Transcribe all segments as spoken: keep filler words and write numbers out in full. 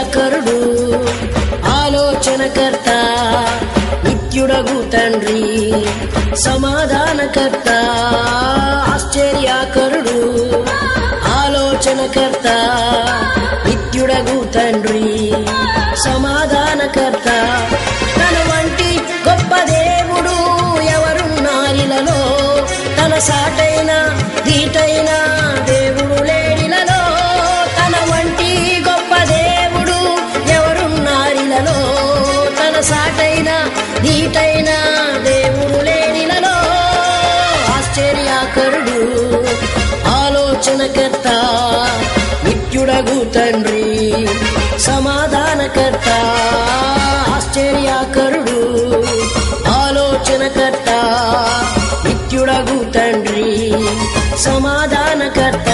ఆశ్చర్యకరుడు ఆలోచనకర్త నిత్యుడగు తండ్రి సమాధానకర్త ఆశ్చర్యకరుడు ఆలోచనకర్త నిత్యుడగు తండ్రి సమాధానకర్త తన వంటి గొప్ప దేవుడు ఎవరున్నారిలలో తన సాటైన ధీటైన దేవుడు లేడిలలో తన వంటి గొప్ప దేవుడు ఎవరున్నారిలలో తన సాటైన ధీటైన దేవుడు లేడిలలో ఆశ్చర్యకరుడు ఆలోచనకర్త నిత్యుడగు తండ్రి సమాధానకర్త ఆశ్చర్యకరుడు ఆలోచనకర్త నిత్యుడగు తండ్రి సమాధానకర్త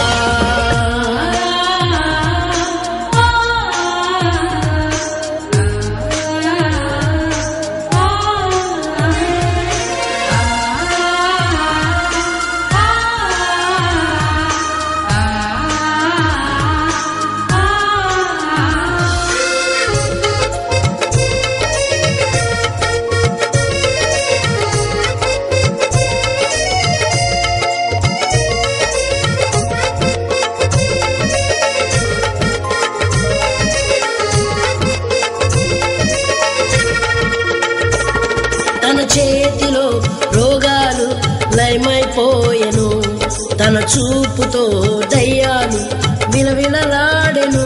చేతిలో రోగాలు లయమైపోయెను తన చూపుతో దయ్యాలు విలవిలలాడెను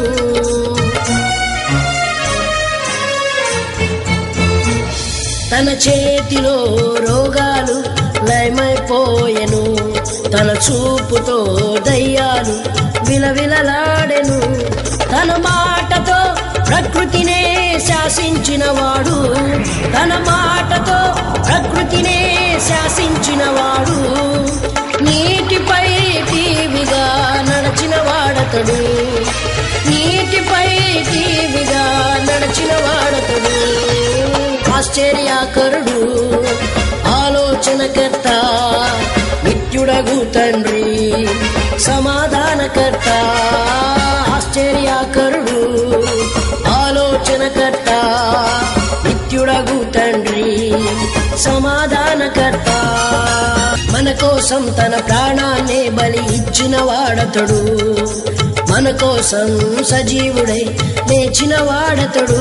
తన చేతిలో రోగాలు లయమైపోయెను తన చూపుతో దయ్యాలు విలవిలలాడెను తన మాటతో ప్రకృతినే శాసించినవాడు తన మాటతో ప్రకృతినే శాసించినవాడు నీటిపై టీవిగా నడచిన వాడతడు నీటిపై టీవిగా నడచిన వాడతడు ఆశ్చర్యకరుడు ఆలోచనకర్త నిత్యుడగు తండ్రి సమాధానకర్త ఆశ్చర్యకరుడు ఆలోచనకర్త నిత్యుడగు తండ్రి సమాధానకర్త మన కోసం తన ప్రాణాన్నే బలి ఇచ్చిన వాడతడు మన కోసం సజీవుడై లేచిన వాడతడు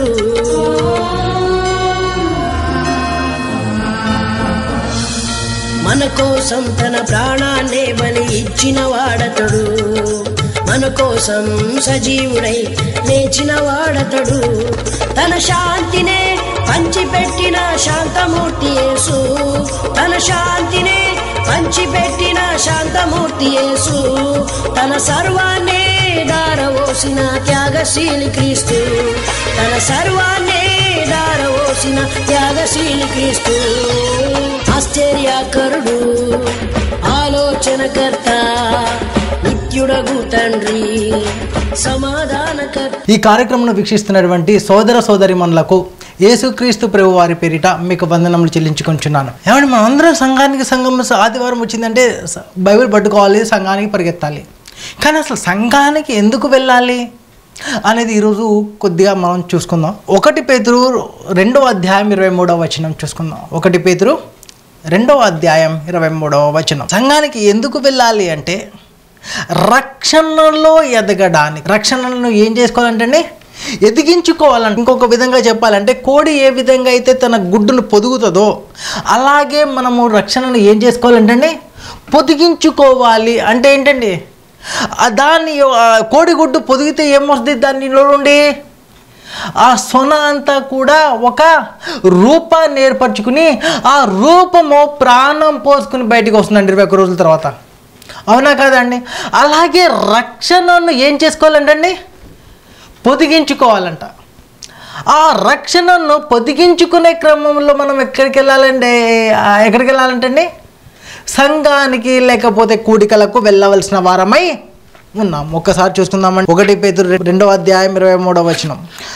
మన కోసం తన ప్రాణాన్నే బలి ఇచ్చిన వాడతడు మన కోసం సజీవుడై లేచిన వాడతడు తన శాంతినే పంచిపెట్టిన శాంతమూర్తి యేసు తన శాంతినే పంచిపెట్టిన శాంతమూర్తి యేసు తన సర్వాన్నే దారవోసిన త్యాగశీలి క్రీస్తు తన సర్వాన్నే దారవోసిన త్యాగశీలి క్రీస్తు ఆశ్చర్యకరుడు ఆలోచనకర్త నిత్యుడగు తండ్రి సమాధానకర్త. ఈ కార్యక్రమం వీక్షిస్తున్నటువంటి సోదర సోదరిమణులకు యేసుక్రీస్తు ప్రభు వారి పేరిట మీకు వందనములు చెల్లించుకుంటున్నాను. ఏమంటే మనం అందరం సంఘానికి సంఘం ఆదివారం వచ్చిందంటే బైబిల్ పట్టుకోవాలి, సంఘానికి పరిగెత్తాలి. కానీ అసలు సంఘానికి ఎందుకు వెళ్ళాలి అనేది ఈరోజు కొద్దిగా మనం చూసుకుందాం. ఒకటి పేతురు రెండవ అధ్యాయం ఇరవై మూడవ వచనం చూసుకుందాం. ఒకటి పేతురు రెండవ అధ్యాయం ఇరవై మూడవ వచనం. సంఘానికి ఎందుకు వెళ్ళాలి అంటే రక్షణలో ఎదగడానికి. రక్షణను ఏం చేసుకోవాలంటే ఎదిగించుకోవాలంటే, ఇంకొక విధంగా చెప్పాలంటే కోడి ఏ విధంగా అయితే తన గుడ్డును పొదుగుతుందో అలాగే మనము రక్షణను ఏం చేసుకోవాలంటే పొదిగించుకోవాలి. అంటే ఏంటండి, దాన్ని కోడిగుడ్డు పొదిగితే ఏమొస్తుంది, దానిలో నుండి ఆ సొన అంతా కూడా ఒక రూపాన్ని ఏర్పరచుకుని ఆ రూపము ప్రాణం పోసుకుని బయటకు వస్తుందండి ఇరవై ఒక్క రోజుల తర్వాత. అవునా కాదండి? అలాగే రక్షణను ఏం చేసుకోవాలంటండి పొదిగించుకోవాలంట. ఆ రక్షణను పొదిగించుకునే క్రమంలో మనం ఎక్కడికి వెళ్ళాలంటే ఎక్కడికి వెళ్ళాలంటండి సంఘానికి లేకపోతే కూడికలకు వెళ్ళవలసిన వారమై ఉన్నాం. ఒక్కసారి చూసుకుందామండి. ఒకటి పేతురు రెండవ అధ్యాయం ఇరవై మూడవ వచనం.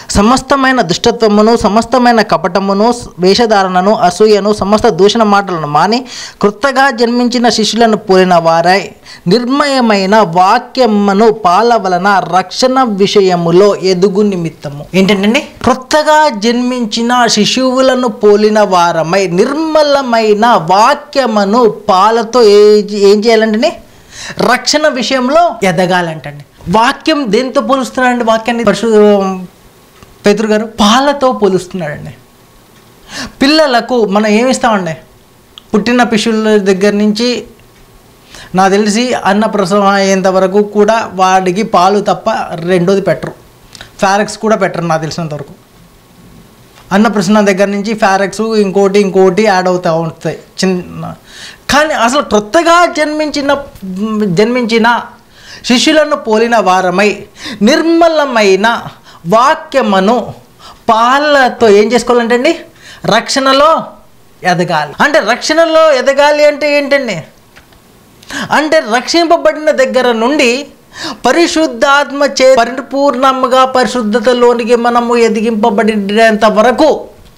సమస్తమైన దుష్టత్వమును, సమస్తమైన కపటమును, వేషధారణను, అసూయను, సమస్త దూషణ మాటలను మాని క్రొత్తగా జన్మించిన శిష్యులను పోలిన వారై నిర్మయమైన వాక్యమును పాల వలన రక్షణ విషయములో ఎదుగు నిమిత్తము. ఏంటంటే క్రొత్తగా జన్మించిన శిశువులను పోలిన వారమై నిర్మలమైన వాక్యమును పాలతో ఏ ఏం చేయాలంటే రక్షణ విషయంలో ఎదగాలంటండి. వాక్యం దేంతో పోలుస్తున్నాడండి? వాక్యాన్ని పరిశు పేతురు గారు పాలతో పోలుస్తున్నాడండి. పిల్లలకు మనం ఏమిస్తామండి? పుట్టిన శిశువుల దగ్గర నుంచి నాకు తెలిసి అన్న ప్రసవం అయ్యేంత వరకు కూడా వాడికి పాలు తప్ప రెండోది పెట్టరు. ఫారెక్స్ కూడా పెట్టరు నాకు తెలిసినంత వరకు. అన్న ప్రసవం దగ్గర నుంచి ఫారెక్స్ ఇంకోటి ఇంకోటి యాడ్ అవుతూ ఉంటాయి చిన్న. కానీ అసలు క్రొత్తగా జన్మించిన జన్మించిన శిష్యులను పోలిన వారమై నిర్మలమైన వాక్యమును పాలతో ఏం చేసుకోవాలంటే అండి రక్షణలో ఎదగాలి. అంటే రక్షణలో ఎదగాలి అంటే ఏంటండి? అంటే రక్షింపబడిన దగ్గర నుండి పరిశుద్ధాత్మ చే పరిపూర్ణంగా పరిశుద్ధతలోనికి మనము ఎదిగింపబడినంత వరకు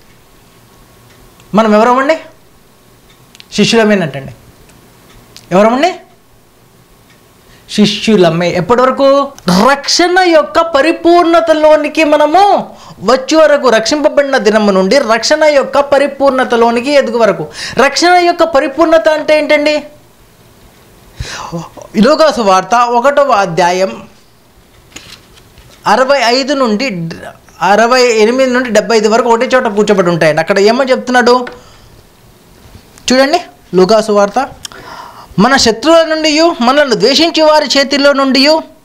మనం ఎవరమండి? శిష్యులమేనంటండి. ఎవరమండి? శిష్యులమే. ఎప్పటి వరకు? రక్షణ యొక్క పరిపూర్ణతలోనికి మనము వచ్చే వరకు, రక్షింపబడిన దినము నుండి రక్షణ యొక్క పరిపూర్ణతలోనికి ఎదుగు వరకు. రక్షణ యొక్క పరిపూర్ణత అంటే ఏంటండి? లూకా సువార్త ఒకటవ అధ్యాయం అరవై ఐదు నుండి అరవై ఎనిమిది నుండి డెబ్బై ఐదు వరకు ఒకటే చోట కూర్చోబడి ఉంటాయండి. అక్కడ ఏమని చెప్తున్నాడు చూడండి. లూకా సువార్త, మన శత్రువుల నుండి మనల్ని ద్వేషించే వారి చేతిలో నుండి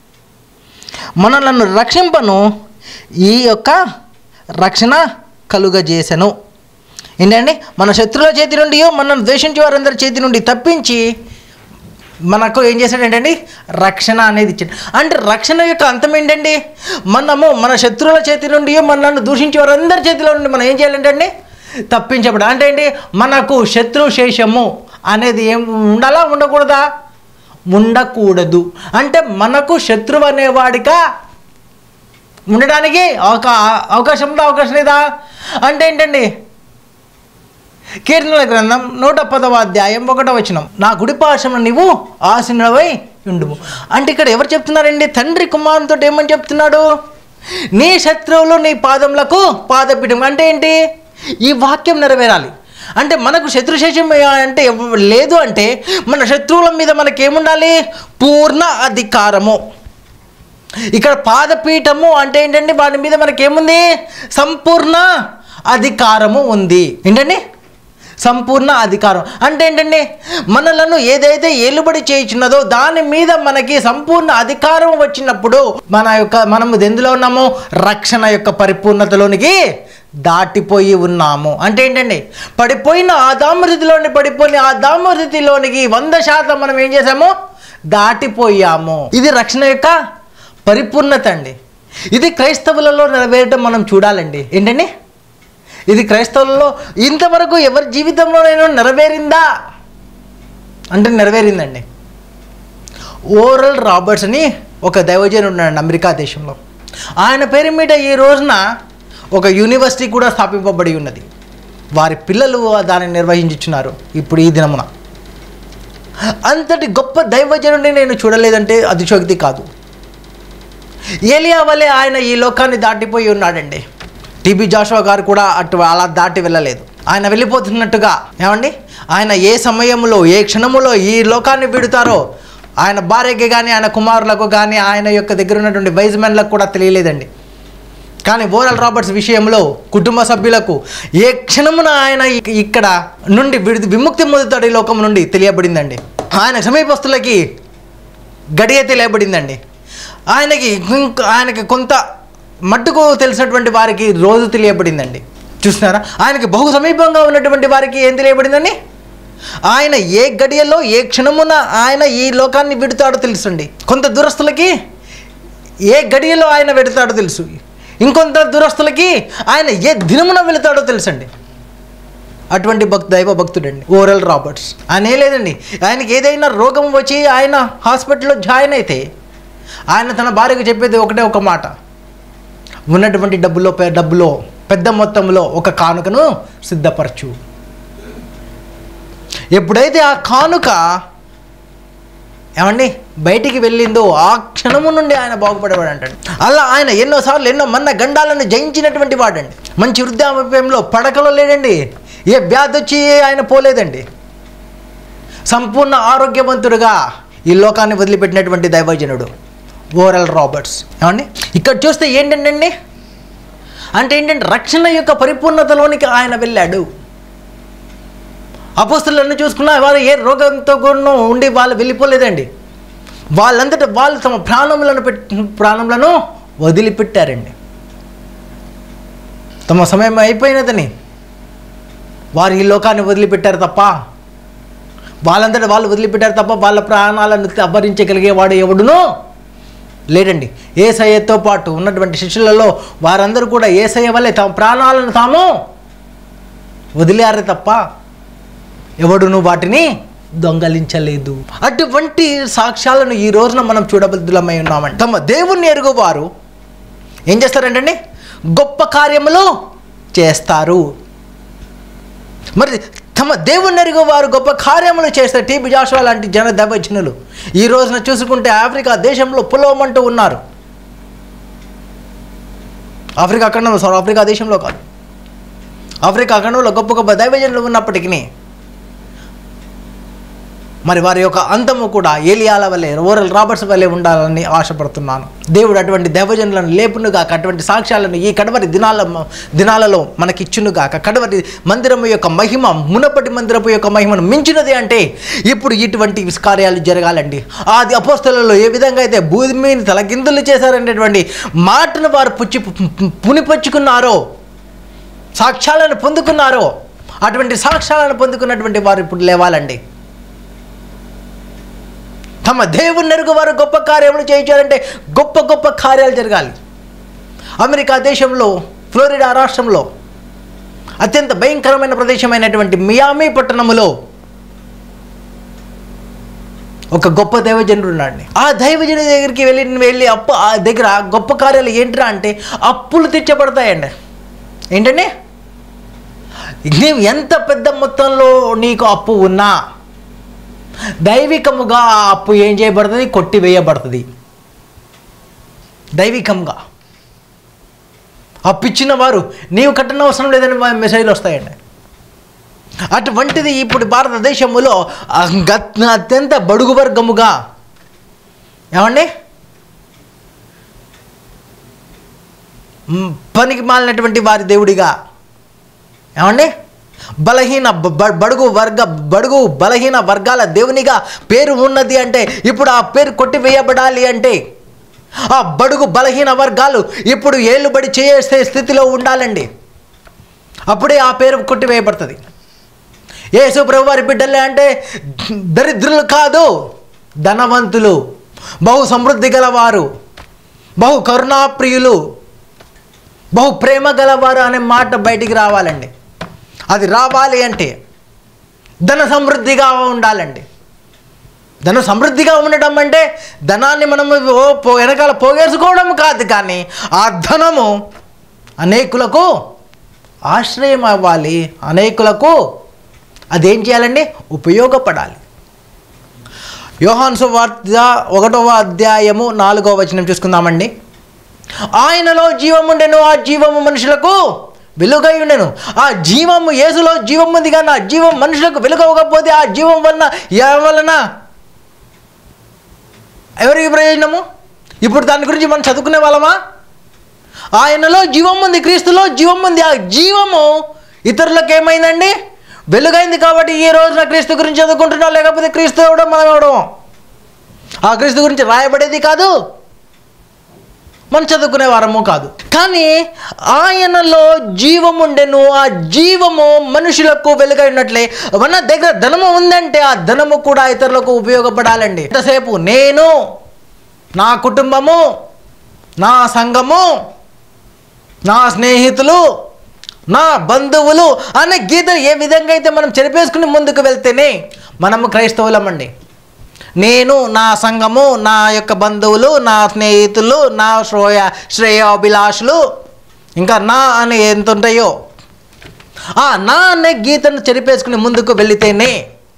మనలను రక్షింపను ఈ యొక్క రక్షణ కలుగజేసెను. ఏంటండి? మన శత్రువుల చేతి నుండి మనల్ని ద్వేషించే వారందరి చేతి నుండి తప్పించి మనకు ఏం చేశాడు ఏంటండి? రక్షణ అనేది ఇచ్చాడు. అంటే రక్షణ యొక్క అంతం ఏంటండి? మనము మన శత్రువుల చేతి నుండి మనల్ని దూషించే వారందరి చేతిలో నుండి మనం ఏం చేయాలంటే తప్పించబడ. అంటే ఏంటి? మనకు శత్రు శేషము అనేది ఏం ఉండాలా ఉండకూడదా? ఉండకూడదు. అంటే మనకు శత్రువు అనేవాడిగా ఉండడానికి అవకా అవకాశం ఉందా? అవకాశం లేదా? అంటే ఏంటండి? కీర్తనల గ్రంథం నూట పదవ అధ్యాయం ఒకటో వచనం, నా కుడి పార్శ్వమున నీవు ఆసీనుడవై ఉండుము. అంటే ఇక్కడ ఎవరు చెప్తున్నారండి? తండ్రి కుమారునితో ఏమని చెప్తున్నాడు? నీ శత్రువులు నీ పాదములకు పాదపీఠం. అంటే ఏంటి? ఈ వాక్యం నెరవేరాలి. అంటే మనకు శత్రుశేషం అంటే లేదు అంటే మన శత్రువుల మీద మనకేముండాలి? పూర్ణ అధికారము. ఇక్కడ పాదపీఠము అంటే ఏంటండి? వాటి మీద మనకేముంది? సంపూర్ణ అధికారము ఉంది. ఏంటండి? సంపూర్ణ అధికారం అంటే ఏంటండి? మనలను ఏదైతే ఏలుబడి చేయించున్నదో దాని మీద మనకి సంపూర్ణ అధికారం వచ్చినప్పుడు మన యొక్క మనము ఎందులో ఉన్నాము? రక్షణ యొక్క పరిపూర్ణతలోనికి దాటిపోయి ఉన్నాము. అంటే ఏంటండి? పడిపోయిన ఆ దామృతిలోని పడిపోయిన ఆ దామృతిలోనికి వంద శాతం మనం ఏం చేసాము? దాటిపోయాము. ఇది రక్షణ యొక్క పరిపూర్ణత అండి. ఇది క్రైస్తవులలో నెరవేరటం మనం చూడాలండి. ఏంటండి? ఇది క్రైస్తవులలో ఇంతవరకు ఎవరి జీవితంలో నేను నెరవేరిందా అంటే నెరవేరిందండి. ఓరల్ రాబర్ట్స్ అని ఒక దైవజనుడు ఉన్నాడు అమెరికా దేశంలో. ఆయన పేరు మీద ఈ రోజున ఒక యూనివర్సిటీ కూడా స్థాపింపబడి ఉన్నది. వారి పిల్లలు దాన్ని నిర్వహించుచున్నారు ఇప్పుడు ఈ దినమున. అంతటి గొప్ప దైవజనుడిని నేను చూడలేదంటే అతిశయోక్తి కాదు. ఏలియా వలె ఆయన ఈ లోకాన్ని దాటిపోయి ఉన్నాడండి. టీబీ జాషువా గారు కూడా అటు అలా దాటి వెళ్ళలేదు. ఆయన వెళ్ళిపోతున్నట్టుగా ఏమండి? ఆయన ఏ సమయంలో ఏ క్షణములో ఈ లోకాన్ని విడుతారో ఆయన భార్యకి కానీ ఆయన కుమారులకు కానీ ఆయన యొక్క దగ్గర ఉన్నటువంటి వైజ్ మెన్లకు కూడా తెలియలేదండి. కానీ ఓరల్ రాబర్ట్స్ విషయంలో కుటుంబ సభ్యులకు ఏ క్షణమున ఆయన ఇక్కడ నుండి విడి విముక్తి పొందుతాడు ఈ లోకం నుండి తెలియబడిందండి. ఆయన సమీపస్తులకి గడియ తెలియబడిందండి. ఆయనకి ఆయనకి కొంత మట్టుకు తెలిసినటువంటి వారికి రోజు తెలియబడిందండి. చూస్తున్నారా? ఆయనకి బహు సమీపంగా ఉన్నటువంటి వారికి ఏం తెలియబడిందండి? ఆయన ఏ గడియలో ఏ క్షణమున ఆయన ఈ లోకాన్ని విడుతాడో తెలుసండి. కొంత దూరస్తులకి ఏ గడియలో ఆయన వెడుతాడో తెలుసు. ఇంకొంత దూరస్తులకి ఆయన ఏ దినమున వెళుతాడో తెలుసండి. అటువంటి భక్తు దైవ భక్తుడండి ఓరల్ రాబర్ట్స్. ఆయన ఏ లేదండి, ఆయనకి ఏదైనా రోగం వచ్చి ఆయన హాస్పిటల్లో జాయిన్ అయితే ఆయన తన భార్యకు చెప్పేది ఒకటే ఒక మాట, ఉన్నటువంటి డబ్బులో డబ్బులో పెద్ద మొత్తంలో ఒక కానుకను సిద్ధపరచు. ఎప్పుడైతే ఆ కానుక ఏమండి బయటికి వెళ్ళిందో ఆ క్షణము నుండి ఆయన బాగుపడేవాడు అంటాడు. అలా ఆయన ఎన్నోసార్లు ఎన్నో మన్న గండాలను జయించినటువంటి వాడండి. మంచి వృద్ధాప్యంలో పడకలో లేడండి. ఏ వ్యాధి వచ్చి ఆయన పోలేదండి. సంపూర్ణ ఆరోగ్యవంతుడుగా ఈ లోకాన్ని వదిలిపెట్టినటువంటి దైవజనుడు ఓరల్ రాబర్ట్స్. ఏమండి ఇక్కడ చూస్తే ఏంటంటే అంటే ఏంటంటే రక్షణ యొక్క పరిపూర్ణతలోనికి ఆయన వెళ్ళాడు. అపోస్తలులను చూసుకున్నా వారు ఏ రోగంతో కూడా ఉండి వాళ్ళు వెళ్ళిపోలేదండి. వాళ్ళంతటా వాళ్ళు తమ ప్రాణములను పెట్టి ప్రాణములను వదిలిపెట్టారండి. తమ సమయం అయిపోయినదని వారు ఈ లోకాన్ని వదిలిపెట్టారు తప్ప వాళ్ళంతటా వాళ్ళు వదిలిపెట్టారు తప్ప వాళ్ళ ప్రాణాలను అపహరించగలిగేవాడు ఎవడునో లేడండి. యేసయ్యతో పాటు ఉన్నటువంటి శిష్యులలో వారందరూ కూడా యేసయ్య వల్లే తమ ప్రాణాలను తాము వదిలారే తప్ప ఎవడును వాటిని దొంగలించలేదు. అటువంటి సాక్ష్యాలను ఈ రోజున మనం చూడబద్దులమై ఉన్నామండి. తమ దేవుణ్ణి ఎరుగువారు ఏం చేస్తారంటండి? గొప్ప కార్యములు చేస్తారు. మరి తమ దేవుణ్ణి ఎరుగువారు గొప్ప కార్యములు చేస్తారు. టీబీ జాషువా లాంటి జన దైవజనులు ఈ రోజున చూసుకుంటే ఆఫ్రికా దేశంలో పులవమంటూ ఉన్నారు. ఆఫ్రికా ఖండంలో సారీ ఆఫ్రికా దేశంలో కాదు, ఆఫ్రికా ఖండంలో గొప్ప గొప్ప దైవజనులు ఉన్నప్పటికీ మరి వారి యొక్క అంతము కూడా ఏలియాల వల్లే ఓరల్ రాబర్ట్స్ వల్లే ఉండాలని ఆశపడుతున్నాను. దేవుడు అటువంటి దైవజనులను లేపునుగాక, అటువంటి సాక్ష్యాలను ఈ కడవరి దినాల దినాలలో మనకిచ్చునుగాక. కడవరి మందిరము యొక్క మహిమ మునపటి మందిరపు యొక్క మహిమను మించినది అంటే ఇప్పుడు ఇటువంటి కార్యాలు జరగాలండి. ఆది అపోస్తలులలో ఏ విధంగా అయితే భూమిని తలకిందులు చేశారనేటువంటి మాటను వారు పుచ్చి పునిపచ్చుకున్నారో, సాక్ష్యాలను పొందుకున్నారో, అటువంటి సాక్ష్యాలను పొందుకున్నటువంటి వారు ఇప్పుడు లేవాలండి. తమ దేవుని ఎరుగు వారు గొప్ప కార్యములు చేయించారంటే గొప్ప గొప్ప కార్యాలు జరగాలి. అమెరికా దేశంలో ఫ్లోరిడా రాష్ట్రంలో అత్యంత భయంకరమైన ప్రదేశమైనటువంటి మియామి పట్టణములో ఒక గొప్ప దైవజనుడు ఉన్నాడు. ఆ దైవజనుడి దగ్గరికి వెళ్ళి వెళ్ళి అప్పు ఆ దగ్గర గొప్ప కార్యాలు ఏంట్రా అంటే అప్పులు తీర్చబడతాయండి. ఏంటండి? నీవు ఎంత పెద్ద మొత్తంలో నీకు అప్పు ఉన్నా దైవికముగా ఆ అప్పు ఏం చేయబడుతుంది? కొట్టివేయబడుతుంది. దైవికంగా అప్పు ఇచ్చిన వారు నీవు కట్టన అవసరం లేదని మెసేజ్లు వస్తాయండి. అటువంటిది ఇప్పుడు భారతదేశంలో అత్యంత బడుగు వర్గముగా ఏమండి పనికి మాలినటువంటి వారి దేవుడిగా ఏమండి బలహీన బడుగు వర్గ బడుగు బలహీన వర్గాల దేవునిగా పేరు ఉన్నది అంటే ఇప్పుడు ఆ పేరు కొట్టివేయబడాలి అంటే ఆ బడుగు బలహీన వర్గాలు ఇప్పుడు ఏలుబడి చేసే స్థితిలో ఉండాలండి. అప్పుడే ఆ పేరు కొట్టివేయబడుతుంది. యేసు ప్రభు వారి బిడ్డలే అంటే దరిద్రులు కాదు, ధనవంతులు, బహు సమృద్ధి గలవారు, బహు కరుణాప్రియులు, బహు ప్రేమ గలవారు అనే మాట బయటికి రావాలండి. అది రావాలి అంటే ధన సమృద్ధిగా ఉండాలండి. ధన సమృద్ధిగా ఉండడం అంటే ధనాన్ని మనము పో వెనకాల పోగేసుకోవడం కాదు, కానీ ఆ ధనము అనేకులకు ఆశ్రయం అవ్వాలి, అనేకులకు అదేం చేయాలండి? ఉపయోగపడాలి. యోహాను సువార్త ఒకటవ అధ్యాయము నాలుగవ వచనం చూసుకుందామండి. ఆయనలో జీవం ఉండెను, ఆ జీవము మనుషులకు వెలుగై ఉండెను. ఆ జీవము యేసులో జీవం ఉంది, కానీ ఆ జీవం మనుషులకు వెలుగవకపోతే ఆ జీవం వలన వలన ఎవరికి ప్రయోజనము? ఇప్పుడు దాని గురించి మనం చదువుకునే వాళ్ళమా? ఆయనలో జీవం ఉంది, క్రీస్తులో జీవం ఉంది. ఆ జీవము ఇతరులకు ఏమైందండి? వెలుగైంది. కాబట్టి ఈ రోజున క్రీస్తు గురించి చదువుకుంటున్నాం, లేకపోతే క్రీస్తు ఎవడో మనం ఎవడో ఆ క్రీస్తు గురించి రాయబడేది కాదు, మనం చదువుకునే వారము కాదు. కానీ ఆయనలో జీవం ఉండెను, ఆ జీవము మనుషులకు వెలుగై ఉన్నట్లే మన దగ్గర ధనము ఉందంటే ఆ ధనము కూడా ఇతరులకు ఉపయోగపడాలండి. ఎంతసేపు నేను, నా కుటుంబము, నా సంఘము, నా స్నేహితులు, నా బంధువులు అనే గీతలు ఏ విధంగా అయితే మనం చెరిపేసుకుని ముందుకు వెళ్తేనే మనము క్రైస్తవులమండి. నేను, నా సంఘము, నా యొక్క బంధువులు, నా స్నేహితులు, నా శ్రేయ శ్రేయోభిలాషులు, ఇంకా నా అని ఎంత ఉంటాయో ఆ నా అనే గీతను చెరిపేసుకుని ముందుకు వెళితేనే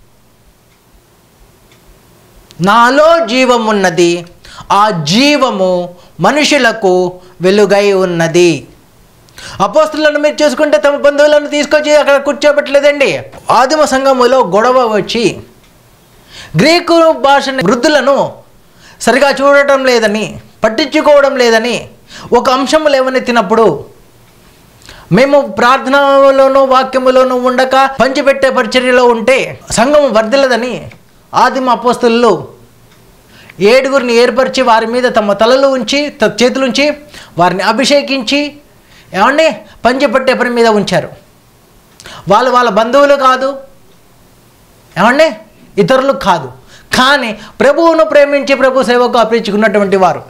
నాలో జీవం ఉన్నది, ఆ జీవము మనుషులకు వెలుగై ఉన్నది. అపోస్తులను మీరు చూసుకుంటే తమ బంధువులను తీసుకొచ్చి అక్కడ కూర్చోబెట్టలేదండి. ఆదిమ సంఘములో గొడవ వచ్చి గ్రీకు భాషని వృద్ధులను సరిగా చూడటం లేదని, పట్టించుకోవడం లేదని ఒక అంశం లేవనెత్తినప్పుడు మేము ప్రార్థనలోనూ వాక్యములోనూ ఉండక పంచిపెట్టే పరిచర్యలో ఉంటే సంఘం వర్ధిల్లదని ఆదిమ అపోస్తులు ఏడుగురిని ఏర్పరిచి వారి మీద తమ తలలు ఉంచి చేతులుంచి వారిని అభిషేకించి ఏమండి పంచిపెట్టే పని మీద ఉంచారు. వాళ్ళు వాళ్ళ బంధువులు కాదు, ఏమండి ఇతరులు కాదు, కానీ ప్రభువును ప్రేమించి ప్రభు సేవకు అర్పించుకున్నటువంటి వారు.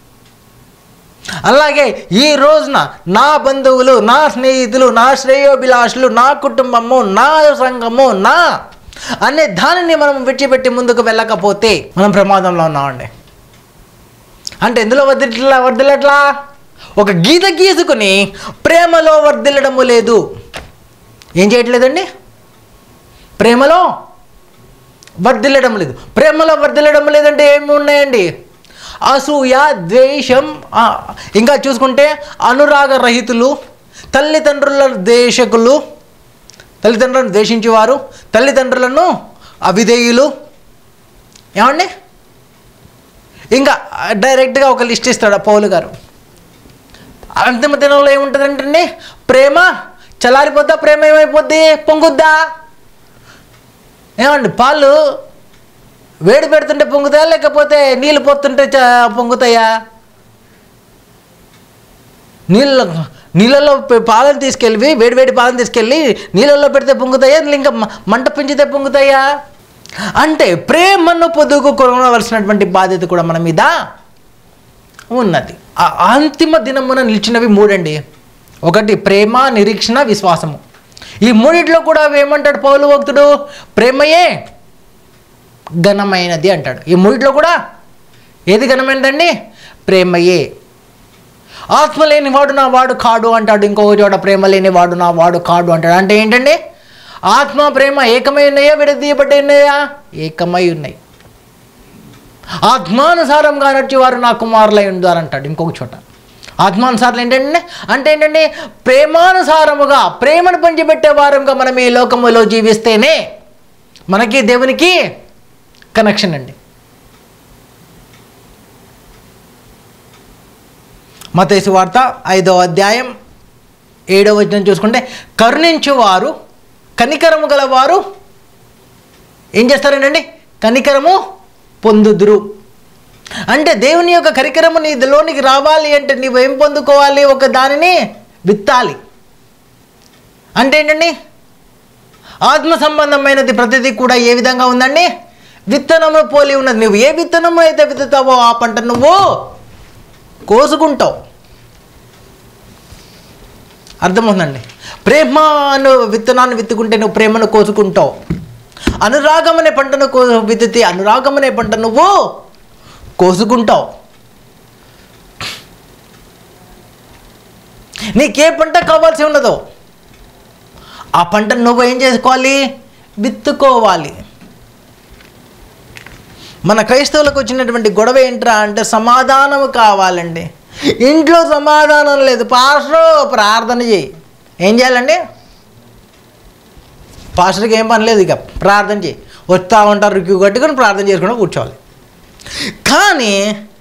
అలాగే ఈ రోజున నా బంధువులు, నా స్నేహితులు, నా శ్రేయోభిలాషులు, నా కుటుంబము, నా సంఘము, నా అనే దానిని మనం విడిచిపెట్టి ముందుకు వెళ్ళకపోతే మనం ప్రమాదంలో ఉన్నామండి. అంటే ఎందులో వర్దిట్లా వర్దిల్లట్లా ఒక గీత గీసుకుని ప్రేమలో వర్దిల్లడము లేదు. ఏం చేయట్లేదండి? ప్రేమలో వర్దిల్లడం లేదు. ప్రేమలో వర్దిల్లడం లేదంటే ఏమి ఉన్నాయండి? అసూయ, ద్వేషం, ఇంకా చూసుకుంటే అనురాగ రహితులు, తల్లిదండ్రుల ద్వేషకులు, తల్లిదండ్రులను ద్వేషించేవారు, తల్లిదండ్రులను అవిధేయులు, ఏమండి ఇంకా డైరెక్ట్గా ఒక లిస్ట్ ఇస్తాడు పౌలు గారు. అంతిమ దినంలో ఏముంటుందంటే ప్రేమ చల్లారిపోద్దా, ప్రేమ ఏమైపోద్ది, పొంగుద్దా? ఏమండి పాలు వేడి పెడుతుంటే పొంగుతాయా లేకపోతే నీళ్ళు పోతుంటే పొంగుతాయా? నీళ్ళ నీళ్ళల్లో పాలను తీసుకెళ్ళి వేడి వేడి పాలను తీసుకెళ్ళి నీళ్ళల్లో పెడితే పొంగుతాయా, ఇంకా మంట పెంచితే పొంగుతాయా? అంటే ప్రేమను పొదుగు కొనవలసినటువంటి బాధ్యత కూడా మన మీద ఉన్నది. ఆ అంతిమ దినమున నిలిచినవి మూడండి. ఒకటి ప్రేమ, నిరీక్షణ, విశ్వాసము. ఈ మూడిట్లో కూడా ఏమంటాడు పౌలు భక్తుడు? ప్రేమయే ఘనమైనది అంటాడు. ఈ మూడిట్లో కూడా ఏది ఘనమైనదండి? ప్రేమయే. ఆత్మ లేని వాడు నా వాడు కాడు అంటాడు. ఇంకొక చోట ప్రేమ లేని వాడు నా వాడు కాడు అంటాడు. అంటే ఏంటండి? ఆత్మ ప్రేమ ఏకమై ఉన్నాయా, విడదీయబడి ఉన్నాయా? ఏకమై ఉన్నాయి. ఆత్మానుసారంగా నడిచి వారు నా కుమారులై ఉండారు అంటాడు ఇంకొక చోట. ఆత్మానుసారం ఏంటంటే అంటే ఏంటండి? ప్రేమానుసారముగా ప్రేమను పంచిపెట్టే వారంగా మనం ఈ లోకములో జీవిస్తేనే మనకి దేవునికి కనెక్షన్ అండి. మత్తయి సువార్త ఐదవ అధ్యాయం ఏడవ వచనం చూసుకుంటే కరుణించువారు, కనికరము గలవారు ఏం చేస్తారండి? కనికరము పొందుదురు. అంటే దేవుని యొక్క కనికరము నీలోనికి రావాలి అంటే నీవేం పొందుకోవాలి? ఒక దానిని విత్తాలి. అంటే ఏంటండి? ఆత్మ సంబంధమైనది ప్రతిదీ కూడా ఏ విధంగా ఉందండి? విత్తనము పోలి ఉన్నది. నువ్వు ఏ విత్తనము అయితే విత్తుతావో ఆ పంట నువ్వు కోసుకుంటావు. అర్థమవుతుందండి? ప్రేమ అను విత్తనాన్ని విత్తుకుంటే నువ్వు ప్రేమను కోసుకుంటావు. అనురాగం అనే పంటను కో విత్తితే అనురాగం అనే పంట నువ్వు కోసుకుంటావు. నీకే పంట కావాల్సి ఉన్నదో ఆ పంటను నువ్వు ఏం చేసుకోవాలి? విత్తుకోవాలి. మన క్రైస్తవులకు వచ్చినటువంటి గొడవ ఏంట్రా అంటే సమాధానం కావాలండి. ఇంట్లో సమాధానం లేదు. పాస్టర్ ప్రార్థన చేయి. ఏం చేయాలండి? పాస్టర్కి ఏం పని లేదు, ఇక ప్రార్థన చేయి. వస్తూ ఉంటారు, రుక్కు కట్టుకొని ప్రార్థన చేసుకుని కూర్చోవాలి. కానీ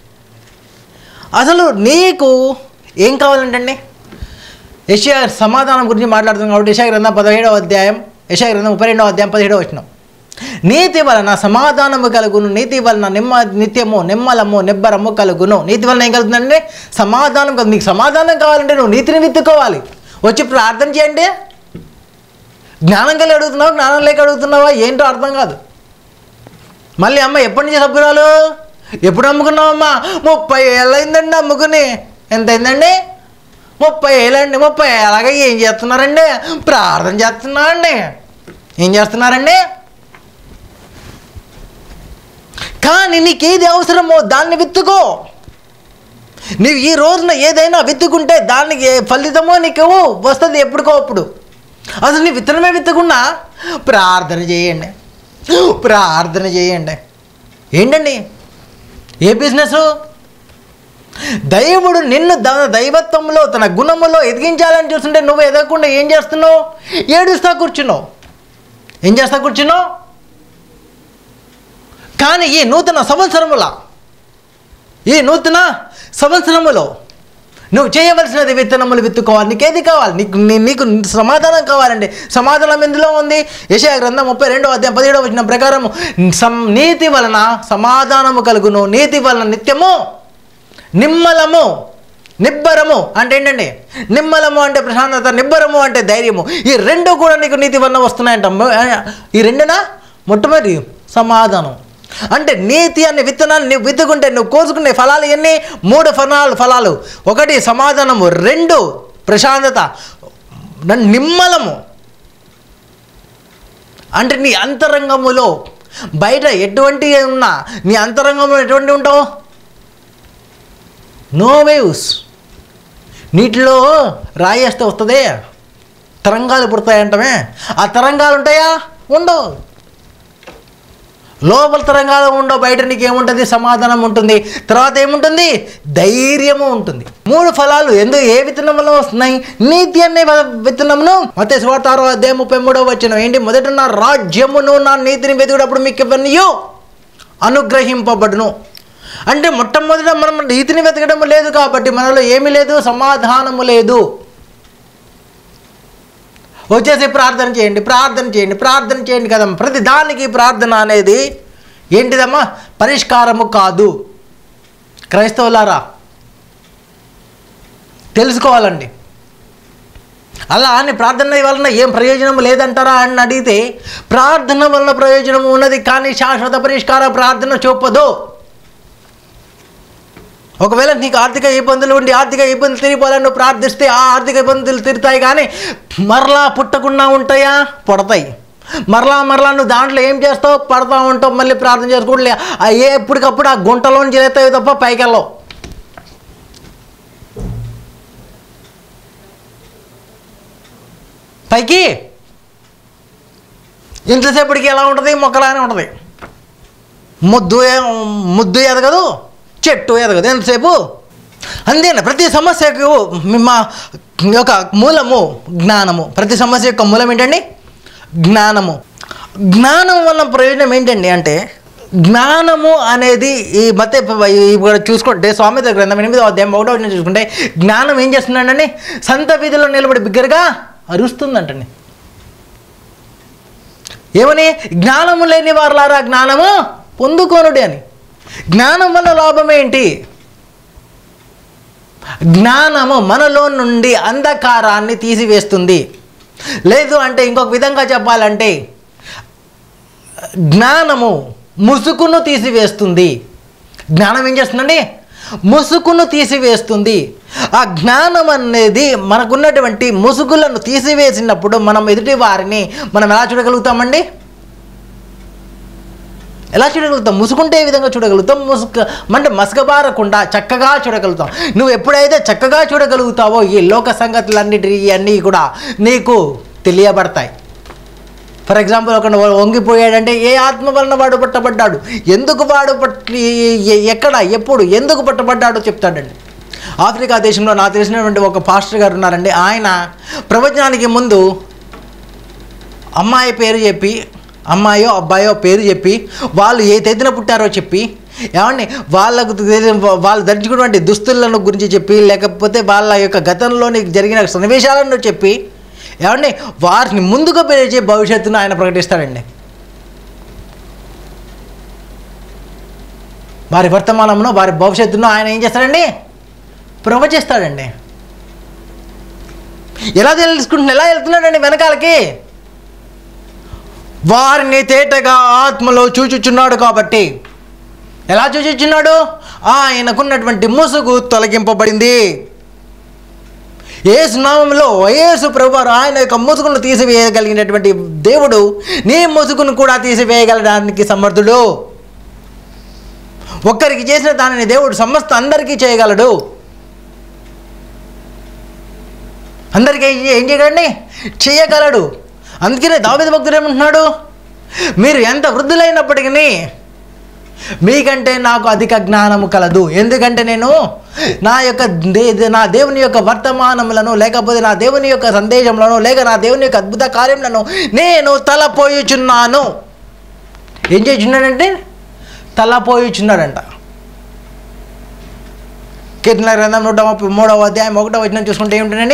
అసలు నీకు ఏం కావాలంటండి? యెషయా సమాధానం గురించి మాట్లాడుతున్నాం కాబట్టి యెషయా గ్రంథం పదిహేడవ అధ్యాయం యెషయా గ్రంథం ముప్పై రెండవ అధ్యాయం పదిహేడవ వచనం. నీతి వలన సమాధానము కలుగును, నీతి వలన నిమ్మ నిత్యము నిమ్మలము నిబ్బరము కలుగును. నీతి వలన ఏం కలుగుతుందండి? సమాధానం కలుగు. నీకు సమాధానం కావాలంటే నువ్వు నీతిని విత్తుకోవాలి. వచ్చి ప్రార్థన చేయండి. జ్ఞానం కలిగి అడుగుతున్నావా, జ్ఞానం లేక అడుగుతున్నావా ఏంటో అర్థం కాదు. మళ్ళీ అమ్మ ఎప్పటి నుంచి సభ్యురాలు, ఎప్పుడు అమ్ముకున్నావమ్మా? ముప్పై ఏళ్ళు అయిందండి అమ్ముకుని. ఎంత అయిందండి? ముప్పై ఏళ్ళండి. ముప్పై అలాగే ఏం చేస్తున్నారండి? ప్రార్థన చేస్తున్నారండి. ఏం చేస్తున్నారండి? కానీ నీకేది అవసరమో దాన్ని విత్తుకో. నీవు ఈ రోజున ఏదైనా విత్తుకుంటే దానికి ఫలితమో నీకు వస్తుంది ఎప్పుడుకో అప్పుడు. అసలు నీ విత్తనమే విత్తకుండా ప్రార్థన చేయండి, ప్రార్థన చేయండి. ఏంటండి ఏ బిజినెస్? దైవుడు నిన్ను తన దైవత్వంలో తన గుణములో ఎదిగించాలని చూస్తుంటే నువ్వు ఎదగకుండా ఏం చేస్తున్నావు? ఏడుస్తా కూర్చున్నావు. ఏం చేస్తా కూర్చున్నావు? కానీ ఈ నూతన సంవత్సరముల ఈ నూతన సంవత్సరములో నువ్వు చేయవలసినది విత్తనములు విత్తుకోవాలి. నీకేది కావాలి? నీకు నీకు సమాధానం కావాలండి. సమాధానం ఎందులో ఉంది? యెషయా గ్రంథం ముప్పై రెండో అధ్యాయం పదిహేడవ వచనం ప్రకారము సం నీతి వలన సమాధానము కలుగును, నీతి వలన నిత్యము నిమ్మలము. నిబ్బరము అంటే ఏంటండి? నిమ్మలము అంటే ప్రశాంతత, నిబ్బరము అంటే ధైర్యము. ఈ రెండు కూడా నీకు నీతి వలన వస్తున్నాయంట. ఈ రెండునా? మొట్టమొదటి సమాధానం. అంటే నీతి అనే విత్తనాలు నువ్వు విత్తుకుంటే నువ్వు కోసుకునే ఫలాలు ఎన్ని? మూడు ఫలాలు ఫలాలు ఒకటి సమాధానము, రెండు ప్రశాంతత, నిమ్మలము. అంటే నీ అంతరంగములో బయట ఎటువంటి ఉన్నా నీ అంతరంగంలో ఎటువంటి ఉంటావు? No waves. నీటిలో రాయేస్తే వస్తుంది, తరంగాలు పుడతాయంటమే. ఆ తరంగాలు ఉంటాయా? ఉండవు. లోపల తరంగాలు ఉండవు, బయట నీకేముంటుంది? సమాధానం ఉంటుంది. తర్వాత ఏముంటుంది? ధైర్యము ఉంటుంది. మూడు ఫలాలు ఎందుకు ఏ విత్తనం వల్ల వస్తున్నాయి? నీతి అనే విత్తనమును మత్తయి సువార్త ఆరో అధ్యాయం ముప్పై మూడవ వచనం ఏంటి? మొదట నా రాజ్యమును నా నీతిని వెతుకున్నప్పుడు మీకు ఇవన్నీ అనుగ్రహింపబడును. అంటే మొట్టమొదట మనం నీతిని వెతకడం లేదు కాబట్టి మనలో ఏమీ లేదు, సమాధానము లేదు. వచ్చేసి ప్రార్థన చేయండి, ప్రార్థన చేయండి, ప్రార్థన చేయండి కదమ్మా. ప్రతి దానికి ప్రార్థన అనేది ఏంటిదమ్మా? పరిష్కారము కాదు. క్రైస్తవులారా తెలుసుకోవాలండి. అలా అని ప్రార్థన వలన ఏం ప్రయోజనం లేదంటారా అని అడిగితే, ప్రార్థన వలన ప్రయోజనం ఉన్నది కానీ శాశ్వత పరిష్కార ప్రార్థన చూపదు. ఒకవేళ నీకు ఆర్థిక ఇబ్బందులు ఉండి ఆర్థిక ఇబ్బందులు తిరిగిపోవాలని నువ్వు ప్రార్థిస్తే ఆ ఆర్థిక ఇబ్బందులు తిరుగుతాయి, కానీ మరలా పుట్టకుండా ఉంటాయా? పడతాయి. మరలా మరలా నువ్వు దాంట్లో ఏం చేస్తావు? పడతా ఉంటావు. మళ్ళీ ప్రార్థన చేసుకోవట్లే ఏ ఎప్పటికప్పుడు ఆ గుంటలోంచి చేస్తావు తప్ప పైకి వెళ్ళవు. పైకి ఇంతసేపటికి ఎలా ఉంటుంది? మొక్కలానే ఉంటుంది. ముద్దు ముద్దు ఎదగదు, చెట్టు ఎదగదు ఎంతసేపు. అంతేనా? ప్రతి సమస్యకు మా యొక్క మూలము జ్ఞానము. ప్రతి సమస్య యొక్క మూలం ఏంటండి? జ్ఞానము. జ్ఞానం వల్ల ప్రయోజనం ఏంటండి అంటే, జ్ఞానము అనేది ఈ మధ్య ఇప్పుడు చూసుకుంటే సామెత గ్రంథం ఎనిమిదో అధ్యాయం ఒకటో వచనం చూసుకుంటే జ్ఞానం ఏం చేస్తుందండి? సంత వీధిలో నిలబడి బిగ్గరగా అరుస్తుందంటండి. ఏమని? జ్ఞానము లేని వారులారా జ్ఞానము పొందుకోనుడి అని. జ్ఞానం వల్ల లాభం ఏంటి? జ్ఞానము మనలో నుండి అంధకారాన్ని తీసివేస్తుంది. లేదు అంటే ఇంకొక విధంగా చెప్పాలంటే జ్ఞానము ముసుగును తీసివేస్తుంది. జ్ఞానం ఏం చేస్తుందండి? ముసుగును తీసివేస్తుంది. ఆ జ్ఞానం అనేది మనకున్నటువంటి ముసుగులను తీసివేసినప్పుడు మనం ఎదుటి వారిని మనం ఎలా చూడగలుగుతామండి? ఎలా చూడగలుగుతాం? ముసుకుంటే ఏ విధంగా చూడగలుగుతాం? ముసుక అంటే మసకబారకుండా చక్కగా చూడగలుగుతాం. నువ్వు ఎప్పుడైతే చక్కగా చూడగలుగుతావో ఈ లోక సంగతులన్నిటి అన్నీ కూడా నీకు తెలియబడతాయి. ఫర్ ఎగ్జాంపుల్ ఒక వంగిపోయాడంటే ఏ ఆత్మ వలన వాడు పట్టబడ్డాడు, ఎందుకు వాడు పట్టి ఎక్కడ ఎప్పుడు ఎందుకు పట్టబడ్డాడో చెప్తాడండి. ఆఫ్రికా దేశంలో నాకు తెలిసినటువంటి ఒక పాస్టర్ గారు ఉన్నారండి. ఆయన ప్రవచనానికి ముందు అమ్మాయి పేరు చెప్పి, అమ్మాయో అబ్బాయో పేరు చెప్పి, వాళ్ళు ఏ తేదీన పుట్టారో చెప్పి, ఏమండి వాళ్ళకు వాళ్ళు ధరించుకున్నటువంటి దుస్తులను గురించి చెప్పి, లేకపోతే వాళ్ళ యొక్క గతంలోని జరిగిన సన్నివేశాలను చెప్పి, ఏమండి వారిని ముందుగా పేర్చే భవిష్యత్తును ఆయన ప్రకటిస్తాడండి. వారి వర్తమానంలో వారి భవిష్యత్తును ఆయన ఏం చేస్తాడండి? ప్రవచిస్తాడండి. ఎలా తెలుసుకుంటున్నా ఎలా వెళ్తున్నాడండి వెనకాలకి? వారిని తేటగా ఆత్మలో చూచుచున్నాడు కాబట్టి. ఎలా చూచుచున్నాడు? ఆయనకున్నటువంటి ముసుగు తొలగింపబడింది. యేసు నామములో యేసు ప్రభువారు ఆయన యొక్క ముసుగును తీసివేయగలిగినటువంటి దేవుడు నీ ముసుగును కూడా తీసివేయగలడానికి సమర్థుడు. ఒక్కరికి చేసిన దానిని దేవుడు సమస్త అందరికీ చేయగలడు. అందరికీ ఏం చేయగలండి? చేయగలడు. అందుకనే దావీదు భక్తుడు ఏమంటున్నాడు? మీరు ఎంత వృద్ధులైనప్పటికీ మీకంటే నాకు అధిక జ్ఞానము కలదు. ఎందుకంటే నేను నా యొక్క దే నా దేవుని యొక్క వర్తమానములను, లేకపోతే నా దేవుని యొక్క సందేశములను, లేక నా దేవుని యొక్క అద్భుత కార్యములను నేను తలపోయుచున్నాను. ఏం చేయుచున్నాడంటే? తలపోయుచున్నాడంట. కీర్తనల గ్రంథం నూట ముప్పై మూడవ అధ్యాయం ఒకటో వచనం చూసుకుంటే ఏమిటండి?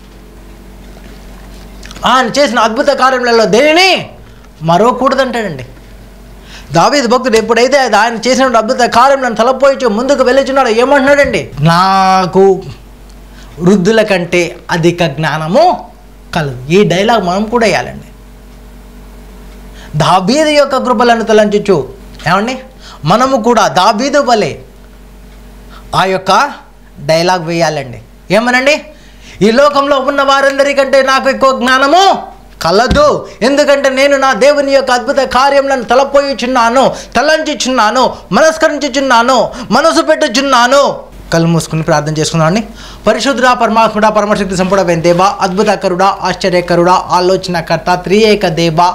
ఆయన చేసిన అద్భుత కార్యములలో దేనిని మరొకూడదంటాడండి. దావీదు భక్తుడు ఎప్పుడైతే ఆయన చేసిన అద్భుత కార్యములను తలపోయి ముందుకు వెళ్ళుచున్నాడో ఏమంటున్నాడండి? నాకు వృద్ధుల కంటే అధిక జ్ఞానము కలదు. ఈ డైలాగ్ మనం కూడా వేయాలండి. దావీదు యొక్క కృపలను తలంచు ఏమండి మనము కూడా దావీదు వలె ఆ యొక్క డైలాగ్ వేయాలండి. ఏమనండి? ఈ లోకంలో ఉన్న వారందరికంటే నాకు ఎక్కువ జ్ఞానము కలదు. ఎందుకంటే నేను నా దేవుని యొక్క అద్భుత కార్యములను తలపోయుచున్నాను, తలంచుచున్నాను, మనస్కరించుచున్నాను, మనసు పెట్టుచున్నాను. కళ్ళు మూసుకుని ప్రార్థన చేసుకున్నాను. పరిశుద్ధుడా, పరమాత్ముడా, పరమశక్తి సంపూర్ణమైన దేవా, అద్భుతకరుడా, ఆశ్చర్యకరుడా, ఆలోచనకర్త, త్రియేక దేవా,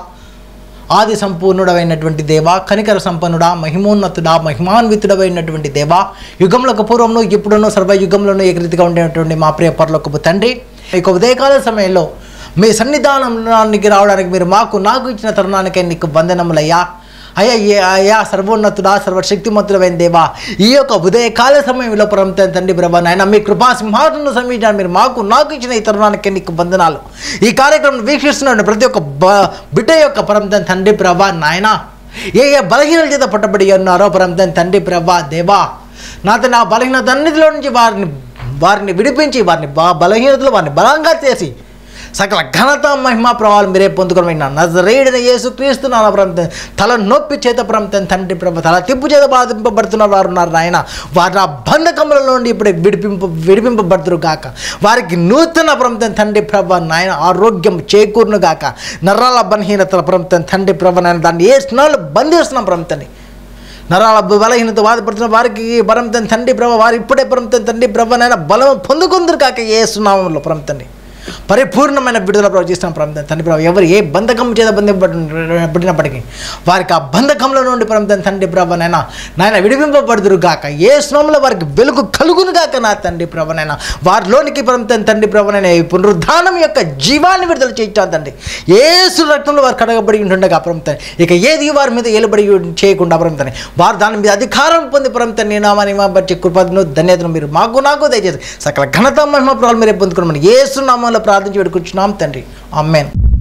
ఆది సంపూర్ణుడమైనటువంటి దేవా, కనికర సంపన్నుడా, మహిమోన్నతుడా, మహిమాన్వితుడమైనటువంటి దేవా, యుగంలోకి పూర్వంలో ఇప్పుడున్నో సర్వయుగంలోనూ ఏకరీతిగా ఉండేటువంటి మా ప్రియ పరలోకపు తండ్రి, ఇక ఉదయకాల సమయంలో మీ సన్నిధానానికి రావడానికి మీరు మాకు నాకు ఇచ్చిన తరుణానికే నీకు వందనములయ్యా. అయ్యా ఏ అయ్యా సర్వోన్నతుడా, సర్వశక్తిమంతుడమైన దేవా, ఈ యొక్క ఉదయకాల సమయంలో పరమ తండ్రి ప్రభా నాయన మీ కృపా సింహాసనం సమీపించాను మీరు మాకు నాకు ఇచ్చిన ఈ తరుణానికి నీకు వందనాలు. ఈ కార్యక్రమం వీక్షిస్తున్నాడు ప్రతి ఒక్క బ బిడ్డ యొక్క పరమ తండ్రి ప్రభా నాయన ఏ ఏ బలహీనల చేత పట్టబడి ఉన్నారో పరమ తండ్రి ప్రభా దేవా, నాతో నా బలహీనత అన్నిటిలో నుంచి వారిని వారిని విడిపించి వారిని బా బలహీనతలు వారిని బలంగా చేసి సకల ఘనత మహిమా ప్రభావాలు మీరే పొందుకోవడం నజరేయుడైన యేసుక్రీస్తు నామ ప్రాంతం తల నొప్పి చేత ప్రాంతం తండ్రి ప్రభ తల తిప్పు చేత బాధింపబడుతున్న వారు ఉన్నారు నాయన. వారి ఆ బంధకముల నుండి ఇప్పుడు విడిపింప విడిపింపబడుతురు గాక. వారికి నూతన ప్రాంతం తండ్రి ప్రభ నాయన ఆరోగ్యం చేకూరును గాక. నరాల బలహీనతల ప్రాంతం తండ్రి ప్రభ నాయన దాన్ని ఏ స్నాలు బంధిస్తున్నాం ప్రాంతాన్ని. నరాల బలహీనత బాధపడుతున్న వారికి పరంతం తండ్రి ప్రభ వారు ఇప్పుడే పరంతం తండ్రి ప్రభ నాయన బలం పొందుకుందరు కాక ఏ సునామంలో ప్రాంతాన్ని పరిపూర్ణమైన విడుదల ప్రవచిస్తాం ప్రాంతం తండ్రి ప్రభావ. ఎవరు ఏ బంధకం చేత బంధింపబడినప్పటికీ వారికి ఆ బంధకంలో నుండి ప్రాంతం తండ్రి ప్రభ నైనా నాయన విడిపింపబడుదురు గాక. ఏ శ్రమంలో వారికి వెలుగు కలుగును గాక నా తండ్రి ప్రభ నైనా. వారిలోనికి ప్రాంతం తండ్రి ప్రభ నైనా ఈ పునరుద్ధానం యొక్క జీవాన్ని విడుదల చేయించాలి తండ్రి. ఏసు రక్తంలో వారు కడగబడి ఉంటుండగా ప్రాంతం ఇక ఏది వారి మీద ఏలుబడి చేయకుండా ప్రాంతం వారు దాని మీద అధికారం పొంది ప్రాంతం నీ నామాన్ని బట్టి కృపను ధన్యతను మీరు మాకు నాకు దయచేసి సకల ఘనత మహిమ ప్రభావాలు మీరే పొందుకున్నామని యేసు నామంలో ప్రార్థించి వేడుకుంటున్నాం తండ్రి. ఆమేన్.